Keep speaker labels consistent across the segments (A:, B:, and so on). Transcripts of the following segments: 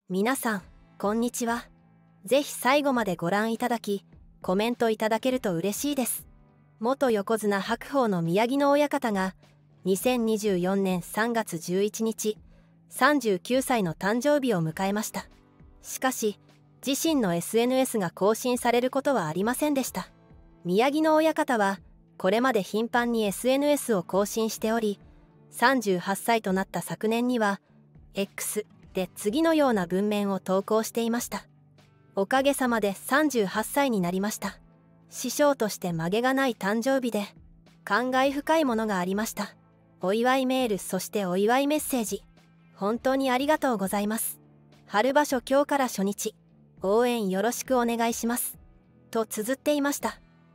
A: 皆さん、こんにちは。ぜひ最後までご覧いただき、コメントいただけると嬉しいです。元横綱白鵬の宮城野親方が、2024年3月11日、39歳の誕生日を迎えました。しかし、自身の SNS が更新されることはありませんでした。宮城野親方は、これまで頻繁に SNS を更新しており、38歳となった昨年には、X で次のような文面を投稿していました。おかげさまで38歳になりました。師匠として曲げがない誕生日で、感慨深いものがありました。お祝いメール、そしてお祝いメッセージ、本当にありがとうございます。春場所今日から初日、応援よろしくお願いします。と綴っていました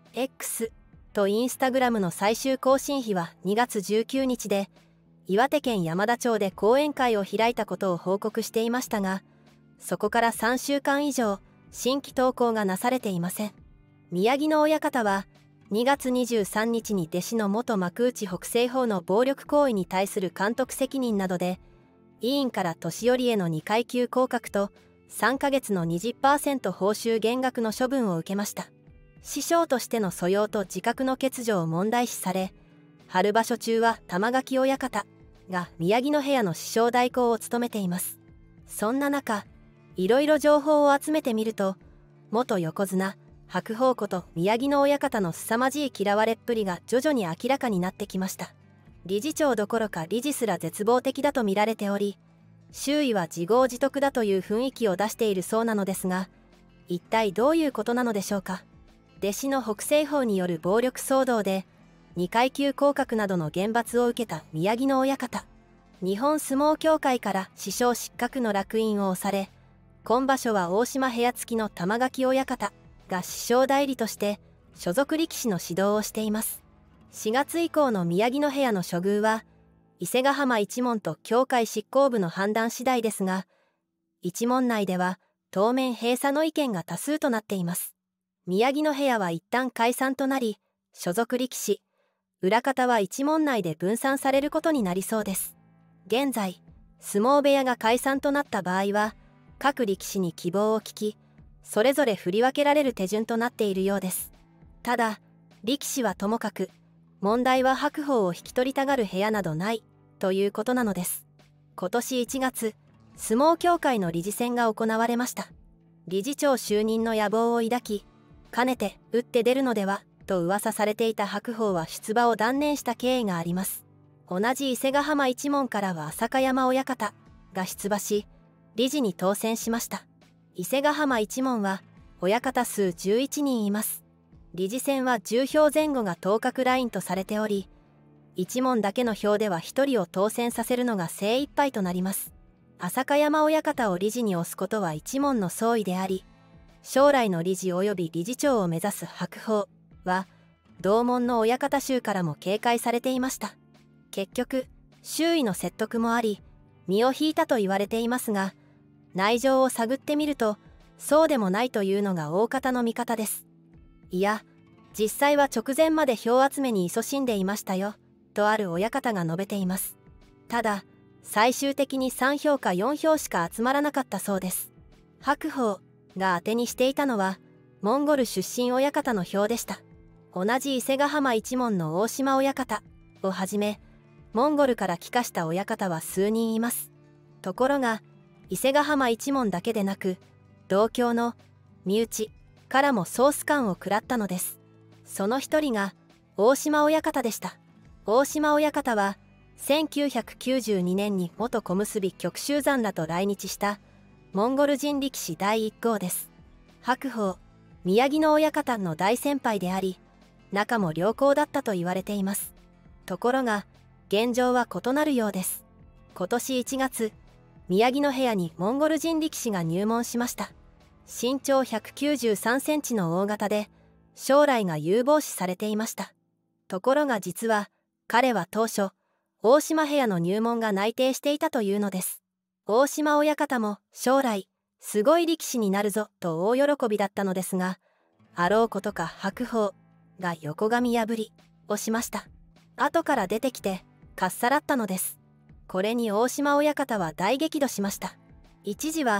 A: 。X とインスタグラムの最終更新日は2月19日で、岩手県山田町で講演会を開いたことを報告していましたが、そこから3週間以上、新規投稿がなされていません。宮城野親方は、2月23日に弟子の元幕内北青鵬の暴力行為に対する監督責任などで、委員から年寄りへの2階級降格と3ヶ月の 20% 報酬減額の処分を受けました。師匠としての素養と自覚の欠如を問題視され、春場所中は玉垣親方が宮城野部屋の師匠代行を務めています。そんな中、いろいろ情報を集めてみると、元横綱白鵬こと宮城野親方の凄まじい嫌われっぷりが徐々に明らかになってきました。理事長どころか理事すら絶望的だと見られており、周囲は自業自得だという雰囲気を出しているそうなのですが、一体どういうことなのでしょうか。弟子の北青鵬による暴力騒動で2階級降格などの厳罰を受けた宮城野親方。日本相撲協会から師匠失格の烙印を押され、今場所は大島部屋付きの玉垣親方が師匠代理として所属力士の指導をしています。4月以降の宮城野部屋の処遇は、伊勢ヶ浜一門と協会執行部の判断次第ですが、一門内では当面閉鎖の意見が多数となっています。宮城野部屋は一旦解散となり、所属力士、裏方は一門内で分散されることになりそうです。現在、相撲部屋が解散となった場合は、各力士に希望を聞き、それぞれ振り分けられる手順となっているようです。ただ、力士はともかく、問題は白鵬を引き取りたがる部屋などない、ということなのです。今年1月、相撲協会の理事選が行われました。理事長就任の野望を抱き、かねて打って出るのでは、と噂されていた白鵬は出馬を断念した経緯があります。同じ伊勢ヶ浜一門からは浅香山親方が出馬し、理事に当選しました。伊勢ヶ浜一門は親方数11人います。理事選は10票前後が当確ラインとされており、一門だけの票では1人を当選させるのが精一杯となります。浅香山親方を理事に推すことは一門の総意であり、将来の理事及び理事長を目指す白鵬は同門の親方衆からも警戒されていました。結局周囲の説得もあり身を引いたと言われていますが、内情を探ってみるとそうでもないというのが大方の見方です。いや、実際は直前まで票集めに勤しんでいましたよとある親方が述べています。ただ最終的に3票か4票しか集まらなかったそうです。白鵬が当てにしていたのはモンゴル出身親方の票でした。同じ伊勢ヶ浜一門の大島親方をはじめ、モンゴルから帰化した親方は数人います。ところが伊勢ヶ浜一門だけでなく、同郷の身内からもソース感を食らったのです。その一人が大島親方でした。大島親方は1992年に元小結旭秀山らと来日したモンゴル人力士第1号です。白鵬、宮城野親方の大先輩であり、仲も良好だったと言われています。ところが現状は異なるようです。今年1月、宮城野部屋にモンゴル人力士が入門しました。身長193センチの大型で、将来が有望視されていました。ところが実は彼は当初大島部屋の入門が内定していたというのです。大島親方も将来すごい力士になるぞと大喜びだったのですが、あろうことか白鵬が横紙破りをしました。後から出てきてかっさらったのです。これに大島親方は大激怒しました。一時は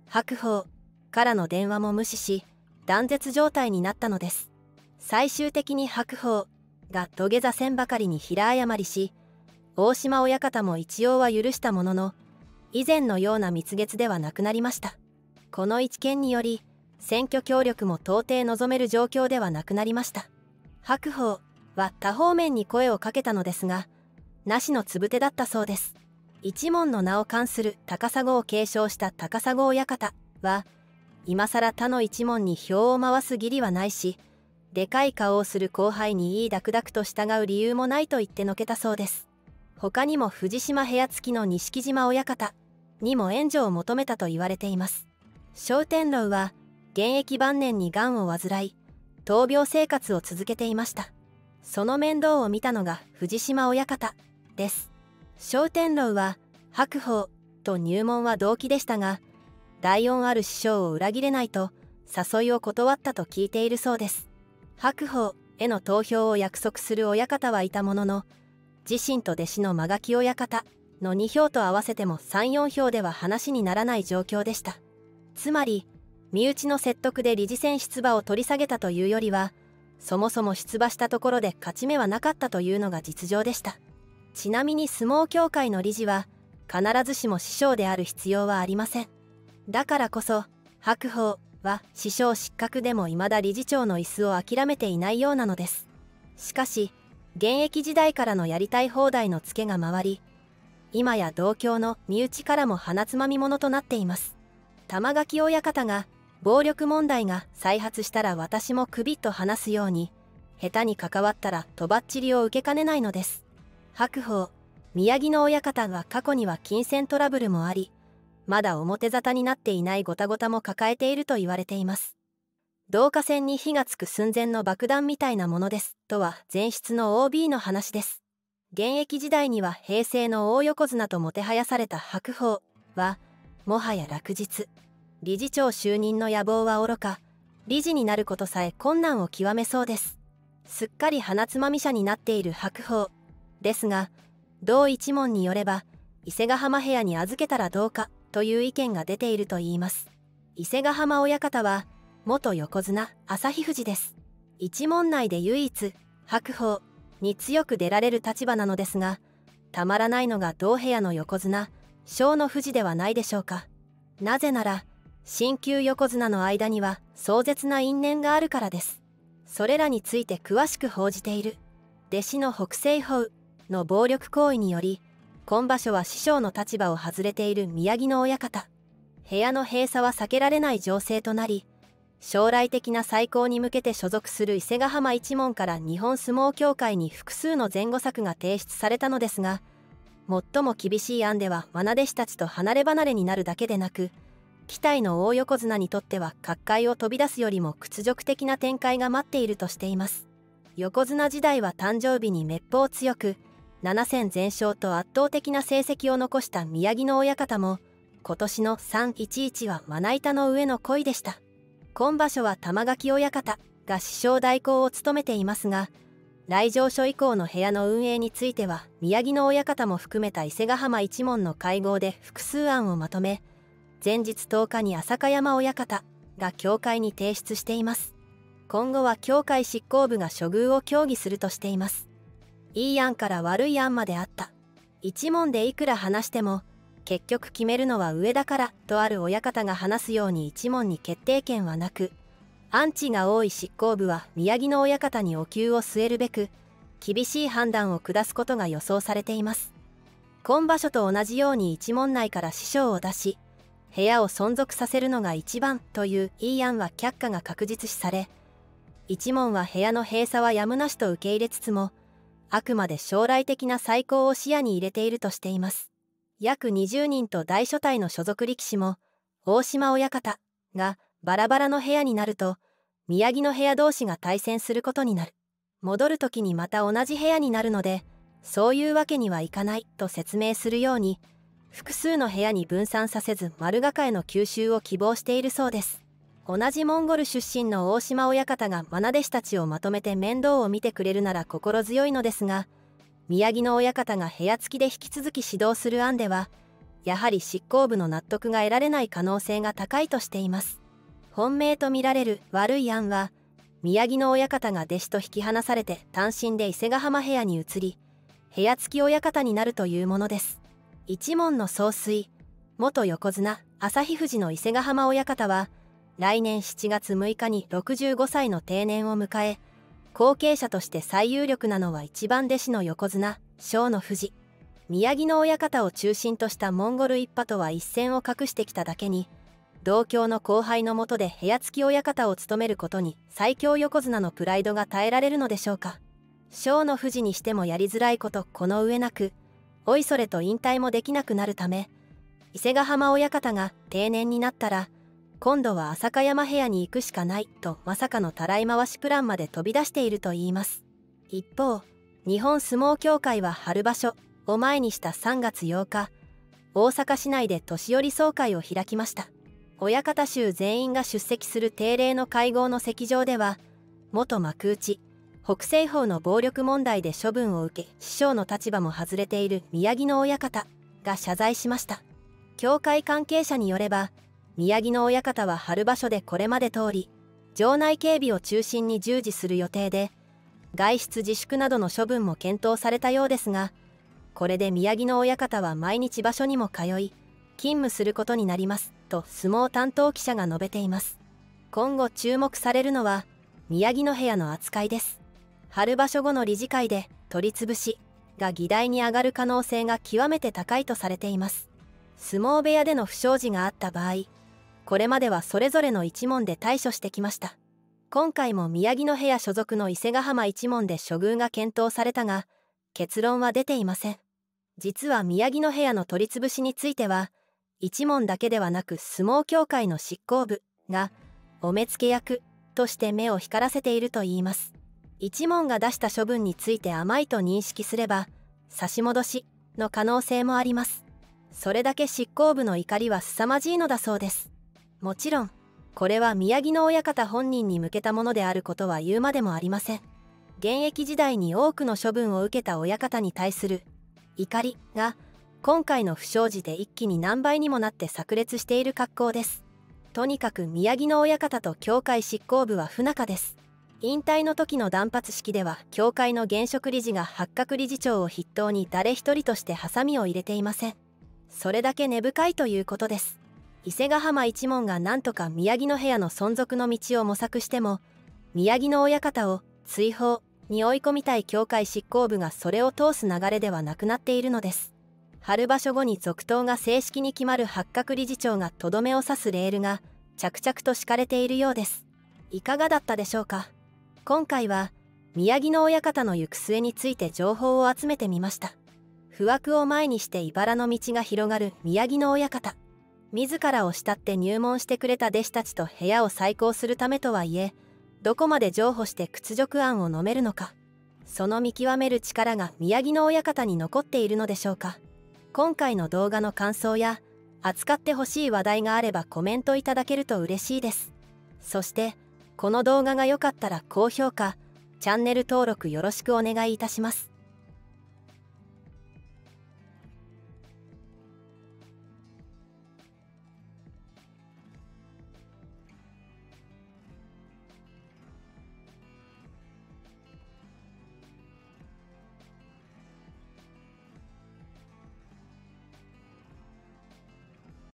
A: 白鵬からの電話も無視し断絶状態になったのです。最終的に白鵬が土下座せんばかりに平謝りし、大島親方も一応は許したものの、以前のような蜜月ではなくなりました。この一件により選挙協力も到底望める状況ではなくなりました。白鵬は多方面に声をかけたのですが、なしのつぶてだったそうです。一門の名を冠する高砂を継承した高砂親方は、今更他の一門に票を回す義理はないし、でかい顔をする後輩にいいダクダクと従う理由もないと言ってのけたそうです。他にも藤島部屋付きの錦島親方にも援助を求めたと言われています。小天楼は現役晩年にがんを患い、闘病生活を続けていました。その面倒を見たのが藤島親方です。小天楼は白鵬と入門は同期でしたが、大恩ある師匠を裏切れないと誘いを断ったと聞いているそうです。白鵬への投票を約束する親方はいたものの、自身と弟子の間垣親方の2票と合わせても3、4票では話にならない状況でした。つまり身内の説得で理事選出馬を取り下げたというよりは、そもそも出馬したところで勝ち目はなかったというのが実情でした。ちなみに相撲協会の理事は必ずしも師匠である必要はありません。だからこそ白鵬は師匠失格でも未だ理事長の椅子を諦めていないようなのです。しかし現役時代からのやりたい放題のツケが回り、今や同郷の身内からも鼻つまみ者となっています。玉垣親方が暴力問題が再発したら私もクビと話すように、下手に関わったらとばっちりを受けかねないのです。白鵬宮城野親方は過去には金銭トラブルもあり、まだ表沙汰になっていないごたごたも抱えていると言われています。導火線に火がつく寸前の爆弾みたいなものですとは前室の OB の話です。現役時代には平成の大横綱ともてはやされた白鵬はもはや落日、理事長就任の野望はおろか、理事になることさえ困難を極めそうです。すっかり鼻つまみ者になっている白鵬ですが、同一門によれば伊勢ヶ浜部屋に預けたらどうかという意見が出ているといいます。伊勢ヶ浜親方は元横綱旭富士です。一門内で唯一白鵬に強く出られる立場なのですが、たまらないのが同部屋の横綱小野富士ではないでしょうか。なぜなら新旧横綱の間には壮絶な因縁があるからです。それらについて詳しく報じている弟子の北青鵬の暴力行為により、今場所は師匠の立場を外れている宮城野親方、部屋の閉鎖は避けられない情勢となり、将来的な再興に向けて所属する伊勢ヶ浜一門から日本相撲協会に複数の前後策が提出されたのですが、最も厳しい案では愛弟子たちと離れ離れになるだけでなく、期待の大横綱にとっては角界を飛び出すよりも屈辱的な展開が待っているとしています。横綱時代は誕生日にめっぽう強く、7戦全勝と圧倒的な成績を残した宮城野親方も、今年の311はまな板の上の恋でした。今場所は玉垣親方が師匠代行を務めていますが、来場所以降の部屋の運営については宮城野親方も含めた伊勢ヶ浜一門の会合で複数案をまとめ、前日10日に浅香山親方が協会に提出しています。今後は協会執行部が処遇を協議するとしています。いい案から悪い案まであった。一門でいくら話しても結局決めるのは上だからとある親方が話すように、一門に決定権はなく、アンチが多い執行部は宮城野親方にお灸を据えるべく厳しい判断を下すことが予想されています。今場所と同じように一門内から師匠を出し、部屋を存続させるのが一番といういい案は却下が確実視され、一門は部屋の閉鎖はやむなしと受け入れつつも、あくまで将来的な再興を視野に入れているとしています。約20人と大所帯の所属力士も大島親方がバラバラの部屋になると、宮城の部屋同士が対戦することになる。戻る時にまた同じ部屋になるので、そういうわけにはいかないと説明するように、複数の部屋に分散させず丸抱えの吸収を希望しているそうです。同じモンゴル出身の大島親方が愛弟子たちをまとめて面倒を見てくれるなら心強いのですが、宮城野親方が部屋付きで引き続き指導する案では、 やはり執行部の納得が得られない可能性が高いとしています。本命とみられる悪い案は、宮城野親方が弟子と引き離されて単身で伊勢ヶ浜部屋に移り、部屋付き親方になるというものです。一門の総帥、元横綱旭富士の伊勢ヶ浜親方は、来年7月6日に65歳の定年を迎え、後継者として最有力なのは一番弟子の横綱正野富士。宮城野親方を中心としたモンゴル一派とは一線を画してきただけに、同郷の後輩の下で部屋付き親方を務めることに最強横綱のプライドが耐えられるのでしょうか。正野富士にしてもやりづらいことこの上なく、おいそれと引退もできなくなるため、伊勢ヶ浜親方が定年になったら、今度は浅香山部屋に行くしかないとまさかのたらい回しプランまで飛び出しているといいます。一方、日本相撲協会は春場所を前にした3月8日、大阪市内で年寄総会を開きました。親方衆全員が出席する定例の会合の席上では、元幕内北青鵬の暴力問題で処分を受け師匠の立場も外れている宮城野親方が謝罪しました。協会関係者によれば、宮城野親方は春場所でこれまで通り場内警備を中心に従事する予定で、外出自粛などの処分も検討されたようですが、これで宮城野親方は毎日場所にも通い勤務することになりますと相撲担当記者が述べています。今後注目されるのは宮城野部屋の扱いです。春場所後の理事会で取り潰しが議題に上がる可能性が極めて高いとされています。相撲部屋での不祥事があった場合、これまではそれぞれの一門で対処してきました。今回も宮城野部屋所属の伊勢ヶ浜一門で処遇が検討されたが、結論は出ていません。実は宮城野部屋の取り潰しについては、一門だけではなく相撲協会の執行部がお目付け役として目を光らせているといいます。一門が出した処分について甘いと認識すれば差し戻しの可能性もあります。それだけ執行部の怒りは凄まじいのだそうです。もちろんこれは宮城野親方本人に向けたものであることは言うまでもありません。現役時代に多くの処分を受けた親方に対する怒りが今回の不祥事で一気に何倍にもなって炸裂している格好です。とにかく宮城野親方と協会執行部は不仲です。引退の時の断髪式では協会の現職理事が八角理事長を筆頭に誰一人としてハサミを入れていません。それだけ根深いということです。伊勢ヶ浜一門が何とか宮城野部屋の存続の道を模索しても、宮城野親方を追放に追い込みたい協会執行部がそれを通す流れではなくなっているのです。春場所後に続投が正式に決まる八角理事長がとどめを刺すレールが着々と敷かれているようです。いかがだったでしょうか。今回は宮城野親方の行く末について情報を集めてみました。不惑を前にして茨の道が広がる宮城野親方。自らを慕って入門してくれた弟子たちと部屋を再興するためとはいえ、どこまで譲歩して屈辱案を飲めるのか、その見極める力が宮城野親方に残っているのでしょうか。今回の動画の感想や扱ってほしい話題があればコメントいただけると嬉しいです。そしてこの動画が良かったら高評価、チャンネル登録よろしくお願いいたします。